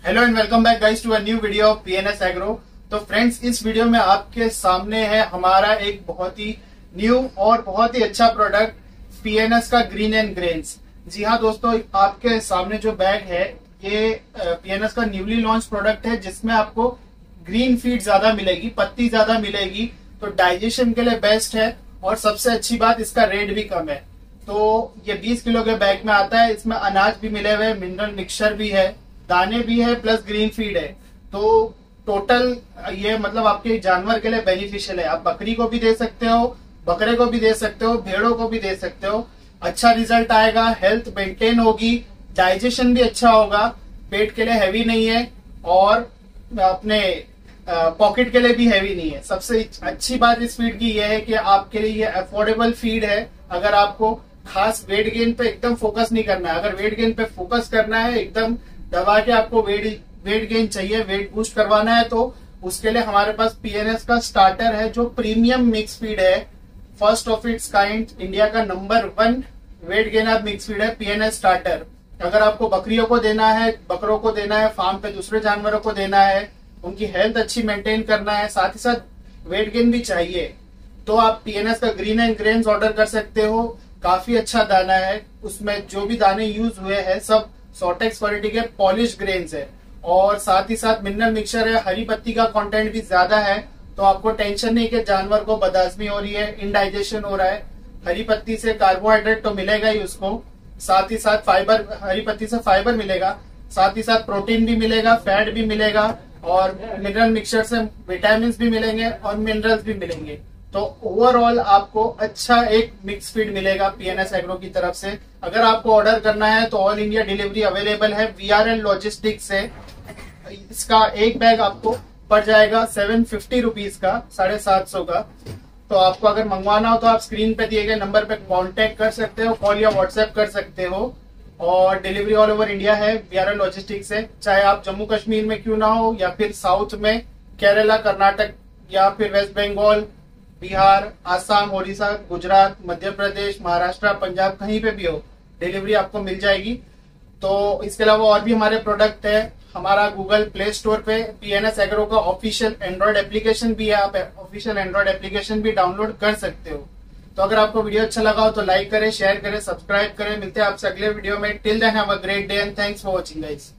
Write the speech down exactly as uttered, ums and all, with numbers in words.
Hello and welcome back guys to a new video of PNS agro. तो friends, इस video में आपके सामने है हमारा एक बहुत ही न्यू और बहुत ही अच्छा प्रोडक्ट पीएनएस का ग्रीन एंड ग्रेन्स। जी हाँ दोस्तों, आपके सामने जो बैग है ये पीएनएस का न्यूली लॉन्च प्रोडक्ट है, जिसमें आपको ग्रीन फीड ज्यादा मिलेगी, पत्ती ज्यादा मिलेगी, तो डाइजेशन के लिए बेस्ट है। और सबसे अच्छी बात, इसका रेट भी कम है। तो ये बीस किलो के बैग में आता है। इसमें अनाज भी मिले हुए, मिनरल मिक्सचर भी है, दाने भी है, प्लस ग्रीन फीड है। तो टोटल ये मतलब आपके जानवर के लिए बेनिफिशियल है। आप बकरी को भी दे सकते हो, बकरे को भी दे सकते हो, भेड़ों को भी दे सकते हो। अच्छा रिजल्ट आएगा, हेल्थ मेंटेन होगी, डाइजेशन भी अच्छा होगा, पेट के लिए हैवी नहीं है और अपने पॉकेट के लिए भी हैवी नहीं है। सबसे अच्छी बात इस फीड की यह है कि आपके लिए ये अफोर्डेबल फीड है। अगर आपको खास वेट गेन पे एकदम फोकस नहीं करना है, अगर वेट गेन पे फोकस करना है, एकदम दबा के आपको वेट वेट गेन चाहिए, वेट बूस्ट करवाना है, तो उसके लिए हमारे पास पीएनएस का स्टार्टर है जो प्रीमियम मिक्स फीड है। First of its kind, India का number one weight gainer mix feed है पीएनएस स्टार्टर। अगर आपको बकरियों को देना है, बकरों को देना है, फार्म पे दूसरे जानवरों को देना है, उनकी हेल्थ अच्छी मेंटेन करना है, साथ ही साथ वेट गेन भी चाहिए, तो आप पीएनएस का ग्रीन एंड ग्रेन्स ऑर्डर कर सकते हो। काफी अच्छा दाना है, उसमें जो भी दाने यूज हुए हैं सब सॉटेक्स क्वालिटी के पॉलिश ग्रेन्स है, और साथ ही साथ मिनरल मिक्सचर है। हरी पत्ती का कंटेंट भी ज्यादा है, तो आपको टेंशन नहीं कि जानवर को बदहजमी हो रही है, इनडाइजेशन हो रहा है। हरी पत्ती से कार्बोहाइड्रेट तो मिलेगा ही उसको, साथ ही साथ फाइबर, हरी पत्ती से फाइबर मिलेगा, साथ ही साथ प्रोटीन भी मिलेगा, फैट भी मिलेगा, और मिनरल मिक्सचर से विटामिन भी मिलेंगे और मिनरल्स भी मिलेंगे। तो ओवरऑल आपको अच्छा एक मिक्स फीड मिलेगा पीएनएस एग्रो की तरफ से। अगर आपको ऑर्डर करना है तो ऑल इंडिया डिलीवरी अवेलेबल है वीआरएल लॉजिस्टिक्स से। इसका एक बैग आपको पड़ जाएगा सेवन फिफ्टी रुपीज का, साढ़े सात सौ का। तो आपको अगर मंगवाना हो तो आप स्क्रीन पे दिए गए नंबर पे कांटेक्ट कर सकते हो, कॉल या व्हाट्सएप कर सकते हो, और डिलीवरी ऑल ओवर इंडिया है वीआरएल लॉजिस्टिक्स से। चाहे आप जम्मू कश्मीर में क्यों ना हो, या फिर साउथ में केरला, कर्नाटक, या फिर वेस्ट बंगाल, बिहार, आसाम, ओडिशा, गुजरात, मध्य प्रदेश, महाराष्ट्र, पंजाब, कहीं पे भी हो, डिलीवरी आपको मिल जाएगी। तो इसके अलावा और भी हमारे प्रोडक्ट है। हमारा गूगल प्ले स्टोर पे पीएनएस एग्रो का ऑफिशियल एंड्रॉइड एप्लीकेशन भी है, आप ऑफिशियल एंड्रॉइड एप्लीकेशन भी डाउनलोड कर सकते हो। तो अगर आपको वीडियो अच्छा लगा हो तो लाइक करें, शेयर करें, सब्सक्राइब करें। मिलते हैं आपसे अगले वीडियो में। Till then have a great day and thanks for watching guys.